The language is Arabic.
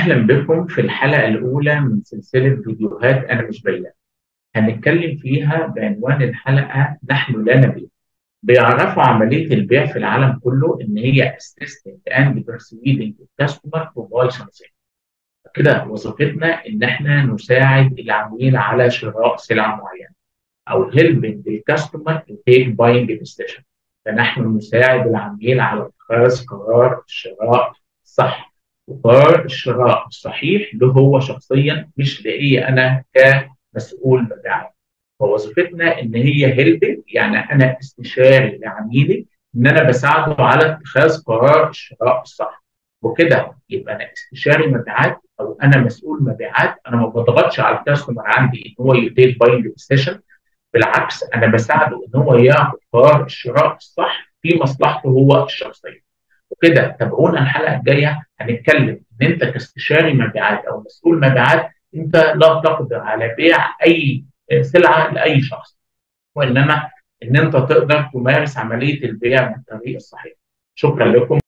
أهلا بكم في الحلقة الأولى من سلسلة فيديوهات أنا مش بياع. هنتكلم فيها بعنوان الحلقة نحن لا نبيع. بيعرفوا عملية البيع في العالم كله إن هي assisting and persuading the customer to buy something. كده وظيفتنا إن إحنا نساعد العميل على شراء سلعة معينة أو helping the customer to take buying decision. فنحن نساعد العميل على اتخاذ قرار الشراء الصح. وقرار الشراء الصحيح له هو شخصيا، مش لي انا كمسؤول مبيعات. فوظيفتنا ان هي هيلبنج، يعني انا استشاري لعميلي، ان انا بساعده على اتخاذ قرار الشراء الصح. وكده يبقى انا استشاري مبيعات او انا مسؤول مبيعات. انا ما بضغطش على الكاستمر عندي ان هو يتيك باينج ديسيشن، بالعكس انا بساعده ان هو ياخد قرار الشراء الصح في مصلحته هو الشخصيه. وكده تابعونا الحلقه الجايه، هنتكلم ان انت كاستشاري مبيعات او مسؤول مبيعات انت لا تقدر على بيع اي سلعه لاي شخص، وانما ان انت تقدر تمارس عمليه البيع بالطريقه الصحيحه. شكرا لكم.